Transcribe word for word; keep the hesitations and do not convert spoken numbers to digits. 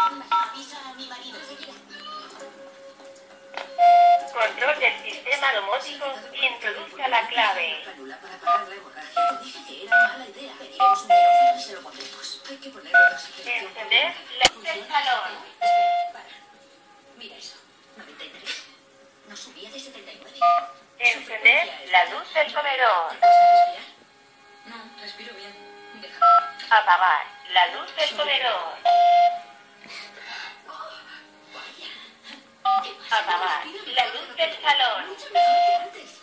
Avisa a mi marido enseguida. Control del sistema domótico. Introduzca la clave. Cánula para parar la hemorragia. Te dije que era mala idea. Pediremos un quirófano y se lo pondremos. Hay que ponerle la oxigenación. Encender la luz del salón. Espera, para. Mira eso. noventa y tres. No subía de setenta y nueve. Encender la luz del comedor. ¿Te cuesta respirar? No, respiro bien. Déjame. Apagar la luz del comedor. Vaya. ¿Qué pasa? Apagar Respira la mejor, luz del salón. mucho mejor que antes.